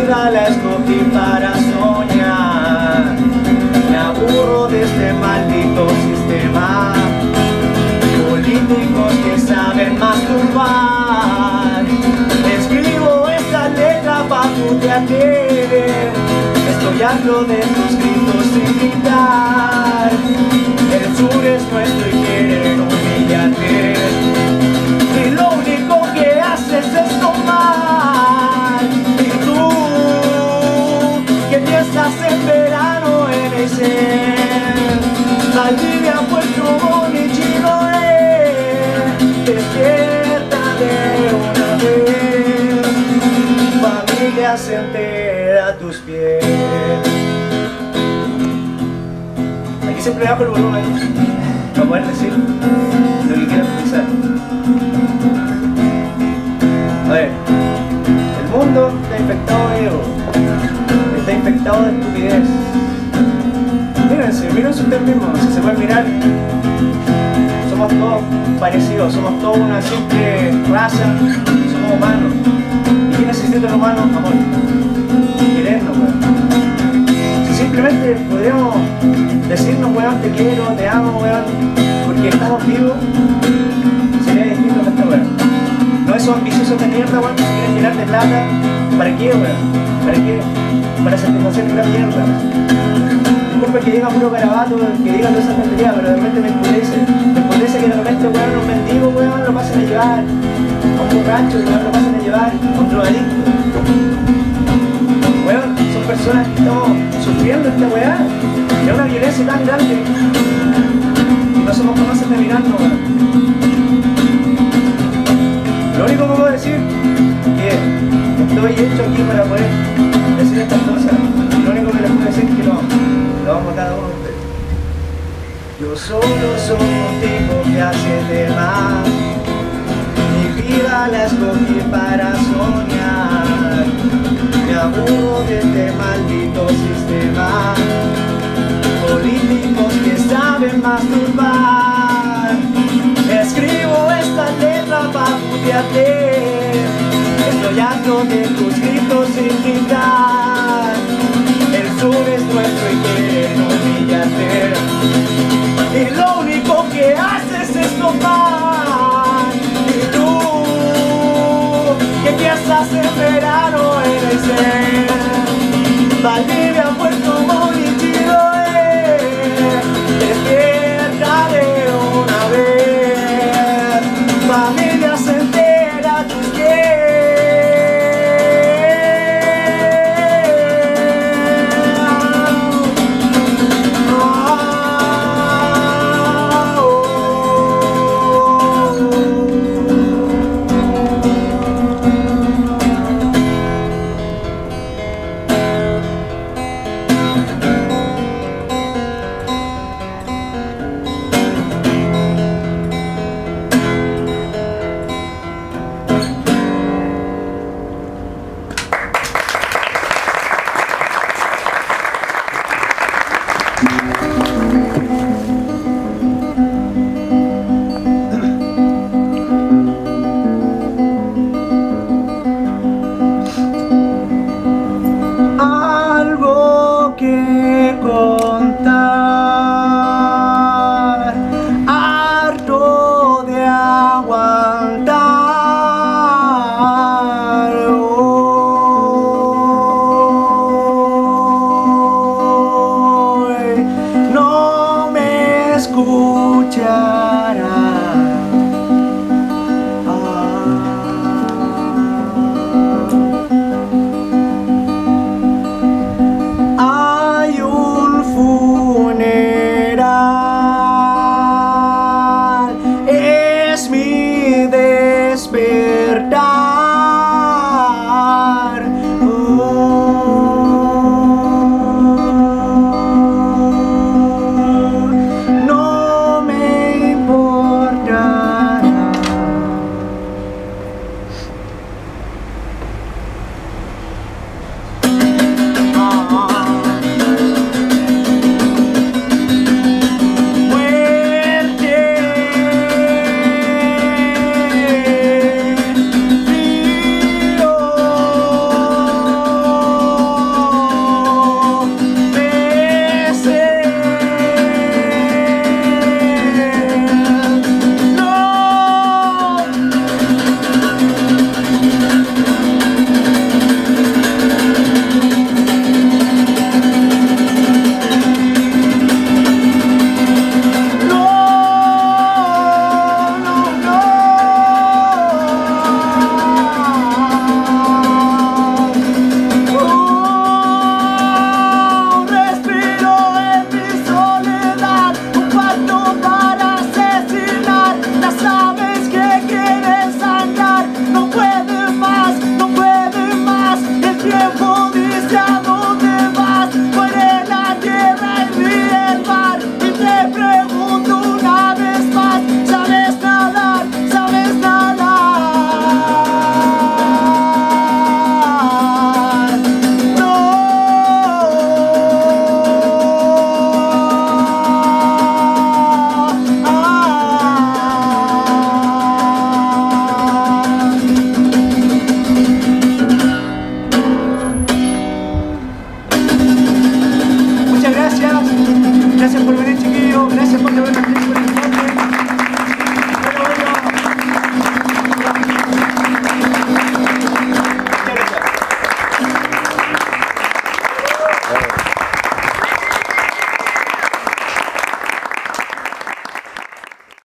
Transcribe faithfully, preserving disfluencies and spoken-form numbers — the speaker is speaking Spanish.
vida la escogí para soñar. Me aburro de este maldito sistema. Políticos que saben masturbar. Escribo esta letra pa' putearte. Estoy harto de tus gritos sin gritar. El sur es nuestro y quieren humillarte. Y lo único que haces es tomar. Y tú, que piensas en verano en el ser. Valdivia, Puerto Montt y Chiloé. Despierta de una vez. Familia se entera a tus pies. Aquí siempre bajo el volumen para poder decir lo que quieras pensar. A ver, el mundo está infectado de ego, está infectado de estupidez. Mírense, mírense ustedes mismos, si se pueden mirar, somos todos parecidos, somos todos una simple raza, somos humanos. ¿Y qué necesita el humano? Amor, querernos, weón. Si simplemente podríamos decirnos, weón, te quiero, te amo, weón, porque estamos vivos, sería distinto a esta weón. No esos ambiciosos de mierda, weón, que se quieren llenar de plata. ¿Para qué, weón? ¿Para qué? Para satisfacer una mierda. Disculpa que diga puro garabato, que diga toda esa tontería, pero de repente me empudece. Me empudece que de repente, weón, un mendigo, weón, lo pasen a llevar. A un borracho, weón, lo pasen a llevar. A un drogadicto. Weón, son personas que estamos sufriendo esta weá. Es una violencia tan grande. Y no somos capaces de mirarnos, weón. Lo único que puedo decir es que estoy hecho aquí para poder decir estas cosas. Y lo único que les puedo decir es que lo, lo vamos a cada uno de ustedes. Yo solo soy un tipo que hace temas. Mi vida la escogí para soñar. Me aburro de este maldito sistema. Políticos que saben masturbar. Escribo esta letra pa' putearte. Estoy harto de tus gritos sin gritar. El sur es nuestro y quieren humillarte. Y lo único que haces es tomar. Y tú, que piensas en verano en el ser. Valdivia, Puerto Montt y Chiloé. Despierta de una vez. Familia se entera a tus pies. Thank you.